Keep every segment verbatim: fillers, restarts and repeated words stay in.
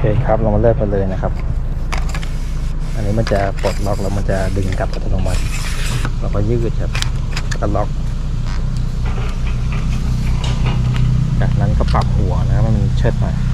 ครับเรามาเริ่มกันเลยนะครับอันนี้มันจะปลดล็อกแล้วมันจะดึงกลับอัตโนมัติเราก็ยืดครับก็ล็อกจากนั้นก็ปรับหัวนะครับมันเชิดหน่อย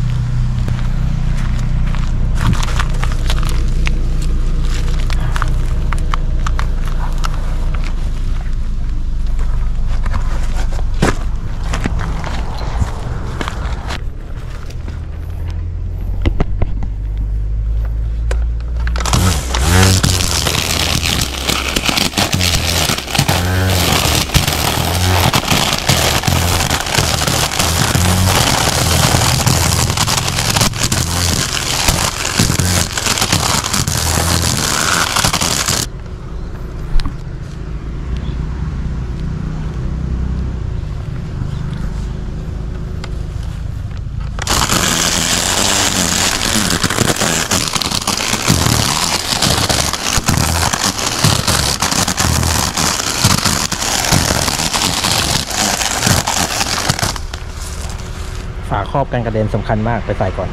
ฝาครอบกันกระเด็นสำคัญมากไปใส่ก่อน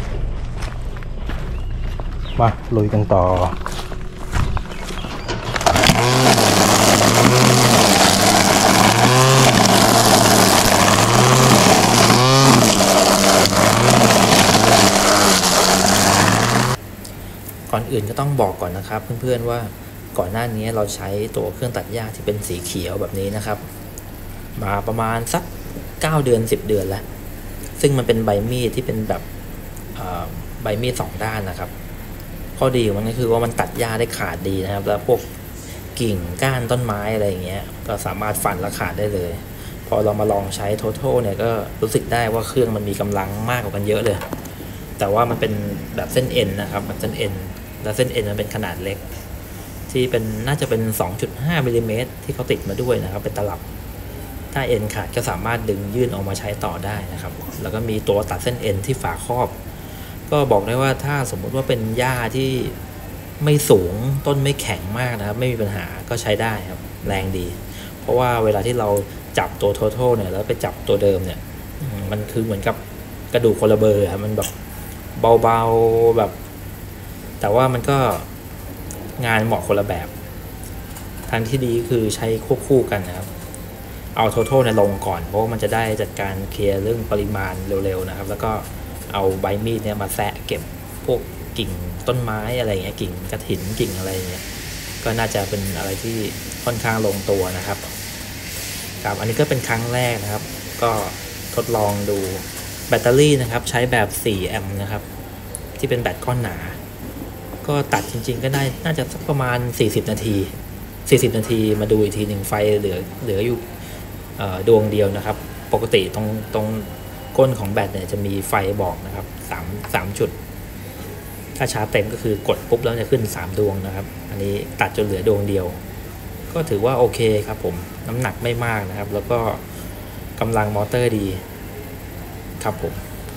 มาลุยกันต่อก่อนอื่นก็ต้องบอกก่อนนะครับเพื่อนๆว่าก่อนหน้านี้เราใช้ตัวเครื่องตัดหญ้าที่เป็นสีเขียวแบบนี้นะครับมาประมาณสักเก้าเดือนสิบเดือนแล้วซึ่งมันเป็นใบมีดที่เป็นแบบใบมีดสองด้านนะครับข้อดีของมันก็คือว่ามันตัดหญ้าได้ขาดดีนะครับแล้วพวกกิ่งก้านต้นไม้อะไรอย่างเงี้ยก็สามารถฟันและขาดได้เลยพอเรามาลองใช้ Total เนี่ยก็รู้สึกได้ว่าเครื่องมันมีกำลังมากกว่ากันเยอะเลยแต่ว่ามันเป็นแบบเส้นเอ็นนะครับมันเส้นเอ็นแล้วเส้นเอ็นมันเป็นขนาดเล็กที่เป็นน่าจะเป็น สองจุดห้า มิลลิเมตรที่เขาติดมาด้วยนะครับเป็นตลับถ้าเอ็นขาดก็สามารถดึงยื่นออกมาใช้ต่อได้นะครับแล้วก็มีตัวตัดเส้นเอ็นที่ฝาครอบก็บอกได้ว่าถ้าสมมุติว่าเป็นหญ้าที่ไม่สูงต้นไม่แข็งมากนะครับไม่มีปัญหาก็ใช้ได้ครับแรงดีเพราะว่าเวลาที่เราจับตัว Total เนี่ยแล้วไปจับตัวเดิมเนี่ยมันคือเหมือนกับกระดูกคนละเบอร์มันแบบเบาๆแบบแต่ว่ามันก็งานเหมาะคนละแบบทางที่ดีคือใช้ควบคู่กันนะครับเอา Total เนี่ยลงก่อนเพราะว่ามันจะได้จัดการเคลียร์เรื่องปริมาณเร็วๆนะครับแล้วก็เอาใบมีดเนี่ยมาแซะเก็บพวกกิ่งต้นไม้อะไรเงี้ยกิ่งกระถินกิ่งอะไรเงี้ยก็น่าจะเป็นอะไรที่ค่อนข้างลงตัวนะครับครับอันนี้ก็เป็นครั้งแรกนะครับก็ทดลองดูแบตเตอรี่นะครับใช้แบบสี่แอมป์นะครับที่เป็นแบตก้อนหนาก็ตัดจริงๆก็ได้น่าจะสักประมาณสี่สิบนาทีสี่สิบนาทีมาดูอีกทีหนึ่งไฟเหลือเหลืออยู่ดวงเดียวนะครับปกติตรงตรงก้นของแบตเนี่ยจะมีไฟบอกนะครับสามสามจุดถ้าชาร์จเต็มก็คือกดปุ๊บแล้วจะขึ้นสามดวงนะครับอันนี้ตัดจนเหลือดวงเดียวก็ถือว่าโอเคครับผมน้ำหนักไม่มากนะครับแล้วก็กำลังมอเตอร์ดีครับผม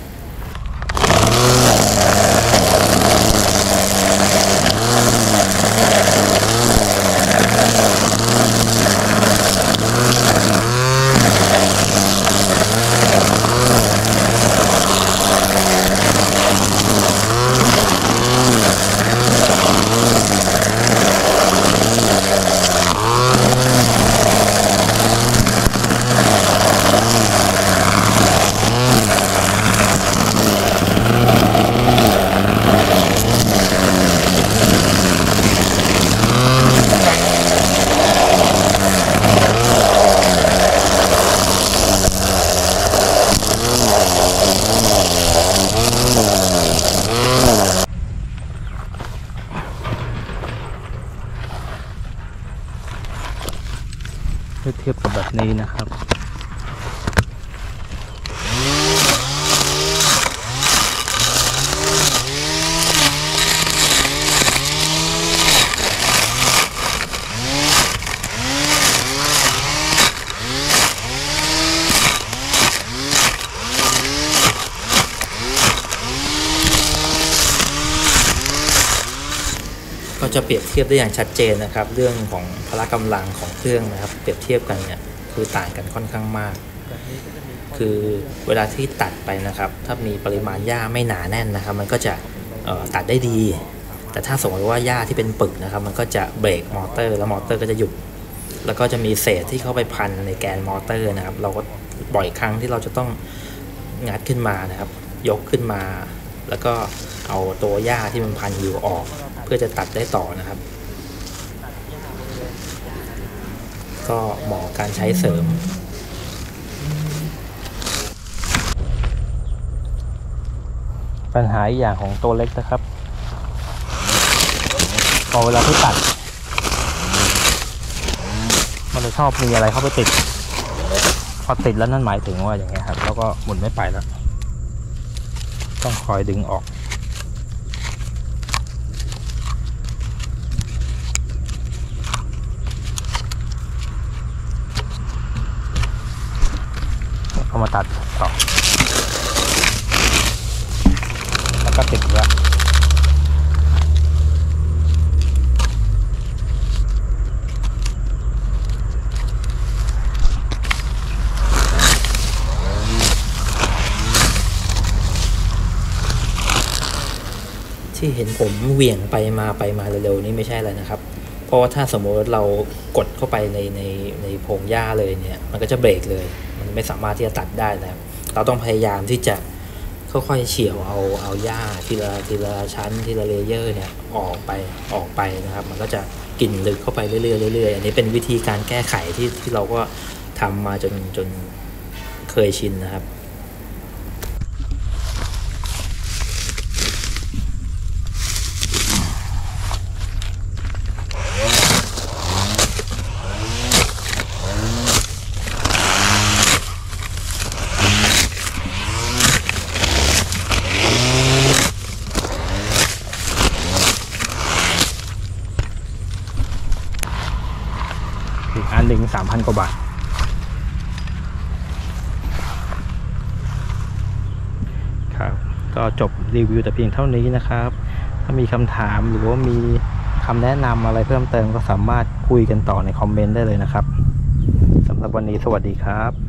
เทียบกับแบบนี้นะครับก็จะเปรียบเทียบได้อย่างชัดเจนนะครับเรื่องของพละกำลังของเครื่องนะครับเปรียบเทียบกันเนี่ยคือต่างกันค่อนข้างมากคือเวลาที่ตัดไปนะครับถ้ามีปริมาณหญ้าไม่หนาแน่นนะครับ มันก็จะตัดได้ดีแต่ถ้าสมมติว่าหญ้าที่เป็นปึกนะครับมันก็จะเบรกมอเตอร์แล้วมอเตอร์ก็จะหยุดแล้วก็จะมีเศษที่เข้าไปพันในแกนมอเตอร์นะครับเราก็บ่อยครั้งที่เราจะต้องงัดขึ้นมานะครับยกขึ้นมาแล้วก็เอาตัวหญ้าที่มันพันอยู่ออกเพื่อจะตัดได้ต่อนะครับก็เหมาะการใช้เสริมปัญหาอีกอย่างของตัวเล็กนะครับพอเวลาที่ตัดมันจะชอบมีอะไรเข้าไปติดพอติดแล้วนั่นหมายถึงว่าอย่างเงี้ยครับแล้วก็หมุนไม่ไปแล้วต้องคอยดึงออกเข้ามาตัดต่อแล้วก็ติดแล้วที่เห็นผมเหวี่ยงไปมาไปมาเร็วๆนี้ไม่ใช่อะไรนะครับเพราะว่าถ้าสมมติเรากดเข้าไปในในในพงหญ้าเลยเนี่ยมันก็จะเบรกเลยมันไม่สามารถที่จะตัดได้แล้วเราต้องพยายามที่จะค่อยๆเฉี่ยวเอาเอาหญ้าทีละทีละชั้นทีละเลเยอร์เนี่ยออกไปออกไปนะครับมันก็จะกินลึกเข้าไปเรื่อยๆเรื่อยๆอันนี้เป็นวิธีการแก้ไขที่ที่เราก็ทำมาจนจนเคยชินนะครับอันหนึ่งสามพันกว่าบาทครับก็จบรีวิวแต่เพียงเท่านี้นะครับถ้ามีคำถามหรือว่ามีคำแนะนำอะไรเพิ่มเติมก็สามารถคุยกันต่อในคอมเมนต์ได้เลยนะครับสำหรับวันนี้สวัสดีครับ